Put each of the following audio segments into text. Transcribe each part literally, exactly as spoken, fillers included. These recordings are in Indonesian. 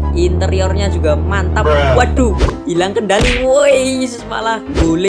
Interiornya juga mantap. Waduh, hilang kendali. Woi, malah boleh.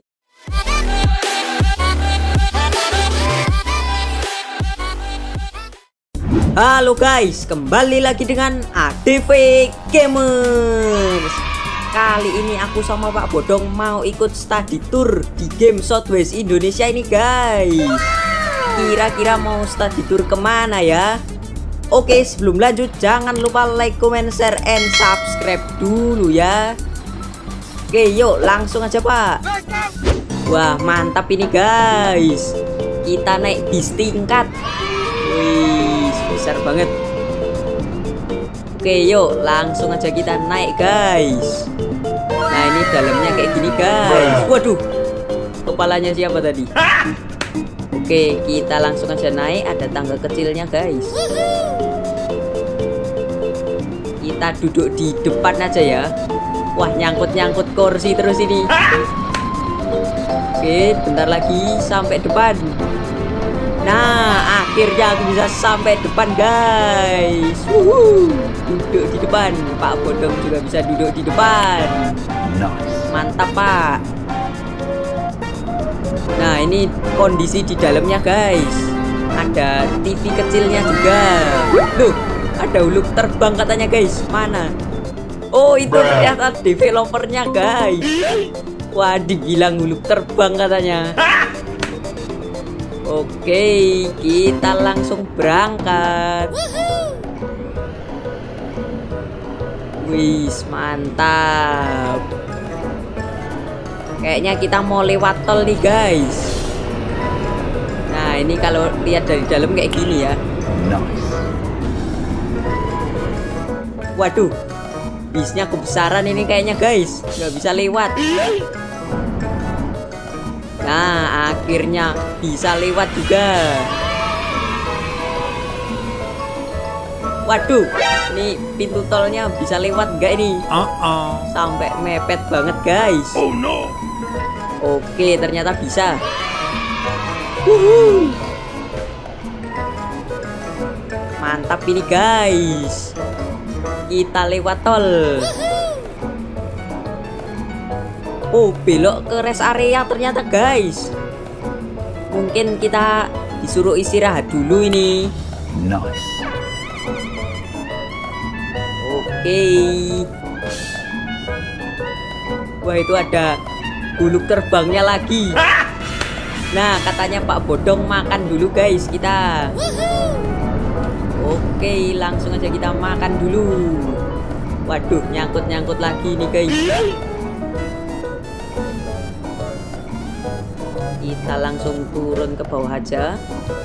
Halo guys, kembali lagi dengan A D V Gamers. Kali ini aku sama Pak Bodong mau ikut study tour di game Southwest Indonesia ini guys. Kira-kira mau study tour kemana ya? Oke, sebelum lanjut jangan lupa like, comment, share, and subscribe dulu ya. Oke, yuk langsung aja Pak. Wah, mantap ini guys. Kita naik bis tingkat. Wih, besar banget. Oke, yuk langsung aja kita naik guys. Nah, ini dalamnya kayak gini guys. Waduh, kepalanya siapa tadi? Oke, kita langsung aja naik. Ada tangga kecilnya guys. Kita duduk di depan aja ya. Wah, nyangkut-nyangkut kursi terus ini. Oke, bentar lagi sampai depan. Nah, akhirnya aku bisa sampai depan guys. Wuhu. Duduk di depan. Pak Bodong juga bisa duduk di depan. Mantap Pak. Nah, ini kondisi di dalamnya guys. Ada T V kecilnya juga. Loh, ada huluk terbang katanya guys. Mana? Oh, itu ternyata developernya guys. Wah, dibilang huluk terbang katanya. Oke, kita langsung berangkat. Wih, mantap. Kayaknya kita mau lewat tol nih guys. Nah, ini kalau lihat dari dalam kayak gini ya. Waduh, bisnya kebesaran ini kayaknya guys. Nggak bisa lewat. Nah, akhirnya bisa lewat juga. Waduh, ini pintu tolnya bisa lewat nggak ini? Uh-uh. Sampai mepet banget guys. Oh no. Oke, ternyata bisa. Wuhu. Mantap ini guys. Kita lewat tol. Oh, belok ke rest area ternyata guys. Mungkin kita disuruh istirahat dulu ini. Nice. Oke. Wah, itu ada huluk terbangnya lagi. Nah, katanya Pak Bodong makan dulu guys kita. Oke, langsung aja kita makan dulu. Waduh, nyangkut-nyangkut lagi nih guys. Kita langsung turun ke bawah aja.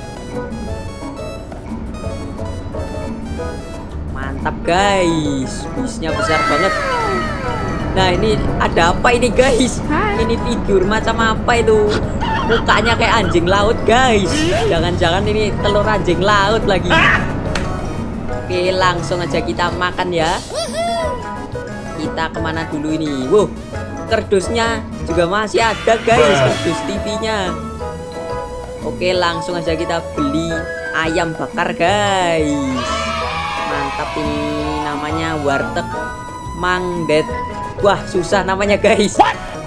Mantap guys, bisnya besar banget. Nah, ini ada apa ini guys? Ini figur macam apa itu? Mukanya kayak anjing laut guys. Jangan-jangan ini telur anjing laut lagi. Oke, langsung aja kita makan ya. Kita kemana dulu ini? Wow, kardusnya juga masih ada guys, kardus T V-nya. Oke, langsung aja kita beli ayam bakar guys. Mantap, ini namanya warteg Mang Ded. Wah, susah namanya guys.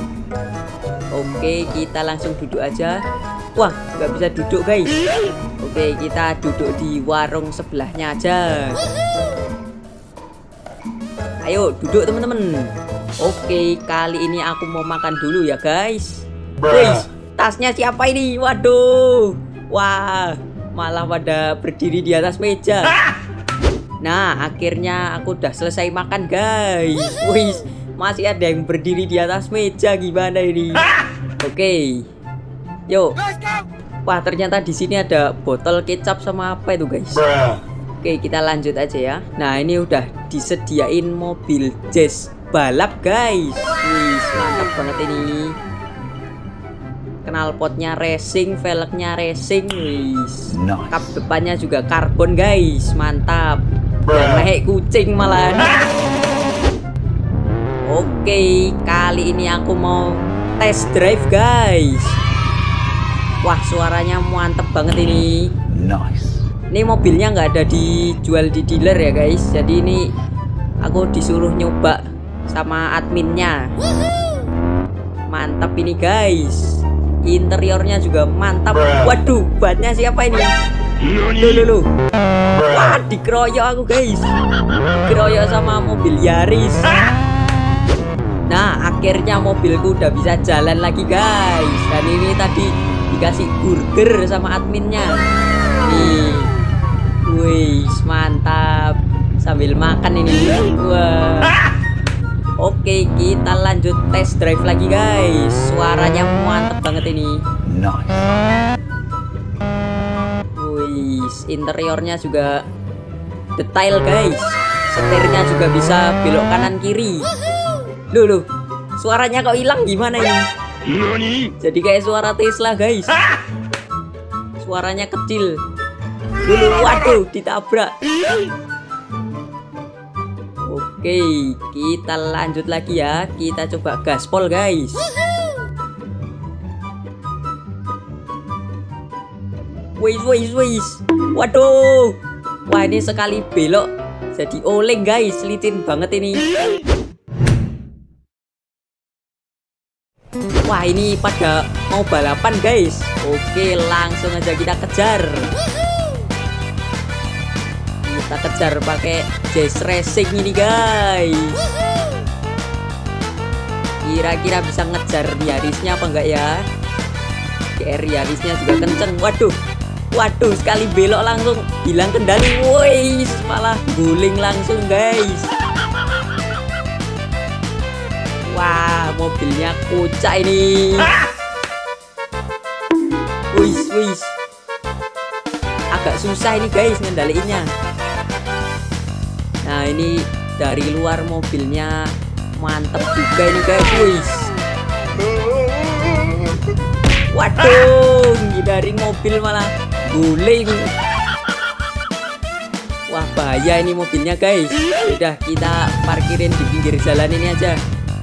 Oke, kita langsung duduk aja. Wah, nggak bisa duduk guys. Oke, kita duduk di warung sebelahnya aja. Ayo duduk teman-teman. Oke, kali ini aku mau makan dulu ya guys. Guys, tasnya siapa ini? Waduh. Wah, malah pada berdiri di atas meja. Nah, akhirnya aku udah selesai makan guys. Wih, masih ada yang berdiri di atas meja, gimana ini? Oke, yuk. Wah, ternyata di sini ada botol kecap sama apa itu guys? Oke, kita lanjut aja ya. Nah, ini udah disediain mobil jazz balap guys. Wih, mantap banget ini. Knalpotnya racing, velgnya racing. Wih, kap depannya juga karbon guys. Mantap. Yang naik kucing malah. Oke, kali ini aku mau test drive guys. Wah, suaranya mantep banget ini. Nice. Ini mobilnya nggak ada dijual di dealer ya guys. Jadi ini Aku disuruh nyoba sama adminnya. Mantap ini guys. Interiornya juga mantap. Waduh, bannya siapa ini? Loh, loh, loh. Wah, dikeroyok aku guys. Dikeroyok sama mobil Yaris. Nah, akhirnya mobilku udah bisa jalan lagi guys. Dan ini tadi dikasih burger sama adminnya. Nih, wih, mantap. Sambil makan ini. Wah. Oke, kita lanjut test drive lagi guys. Suaranya mantep banget ini. Nice. Wih, interiornya juga detail guys. Setirnya juga bisa belok kanan kiri. Loh, loh, suaranya kok hilang gimana ini? Jadi kayak suara Tesla guys. Suaranya kecil. Dulu, waduh, ditabrak. Oke, kita lanjut lagi ya. Kita coba gaspol guys. Wis, wis, wis. Waduh. Wah, ini sekali belok jadi oleng guys. Licin banget ini. Wah, ini pada mau balapan guys. Oke, langsung aja kita kejar. Kita kejar pakai Jazz Racing ini guys. Kira-kira bisa ngejar Yarisnya apa enggak ya? G R Yarisnya juga kenceng. Waduh, waduh, sekali belok langsung hilang kendali. Woi, malah guling langsung guys. Wah, mobilnya kocak ini. Wis, wis. Agak susah ini guys ngendaliinnya. Nah, ini dari luar mobilnya mantep juga ini guys. Wis. Waduh, dari mobil malah guling. Wah, bahaya ini mobilnya guys. Udah, kita parkirin di pinggir jalan ini aja.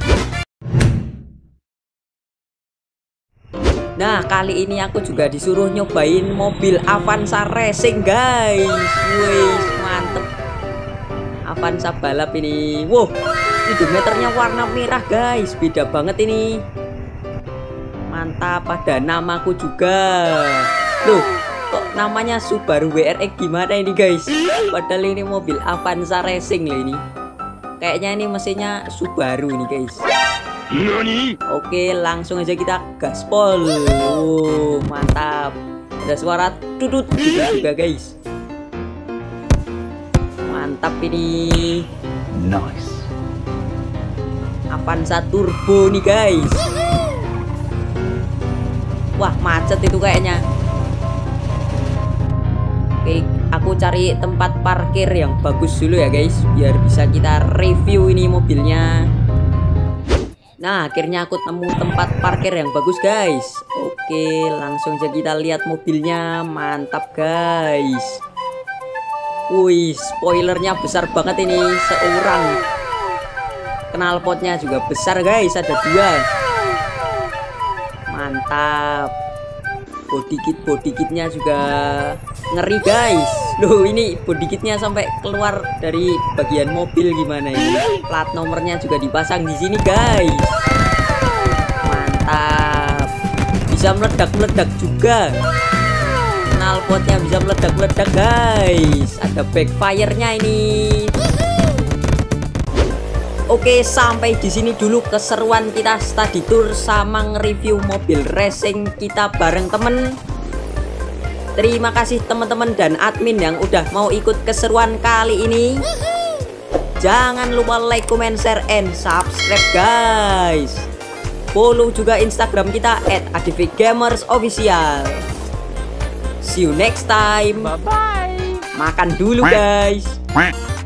Nah, kali ini aku juga disuruh nyobain mobil Avanza Racing guys. Wih, mantep. Avanza balap ini. Wow, speedometernya warna merah guys. Beda banget ini. Mantap, ada namaku juga. Loh, kok namanya Subaru W R X gimana ini guys? Padahal ini mobil Avanza Racing loh ini. Kayaknya ini mesinnya Subaru ini guys. Oke, langsung aja kita gaspol. Oh, mantap. Ada suara tutut gitu juga guys. Mantap ini. Nice. Avanza Turbo nih guys. Wah, macet itu kayaknya. Oke, aku cari tempat parkir yang bagus dulu ya guys, biar bisa kita review ini mobilnya. Nah, akhirnya aku temu tempat parkir yang bagus guys. Oke, langsung aja kita lihat mobilnya. Mantap guys. Wih, spoilernya besar banget ini, seorang. Knalpotnya juga besar guys, ada dua. Mantap. Body kit, body kitnya juga ngeri guys. Loh, ini body kitnya sampai keluar dari bagian mobil gimana ini? Plat nomornya juga dipasang di sini guys. Mantap. Bisa meledak-meledak juga. Knalpotnya bisa meledak-meledak guys. Ada backfire-nya ini. Oke, sampai di sini dulu keseruan kita study tour sama nge-review mobil racing kita bareng temen. Terima kasih teman-teman dan admin yang udah mau ikut keseruan kali ini. Jangan lupa like, comment, share, and subscribe guys. Follow juga Instagram kita at A D V Gamers Official. See you next time. Bye bye. Makan dulu guys.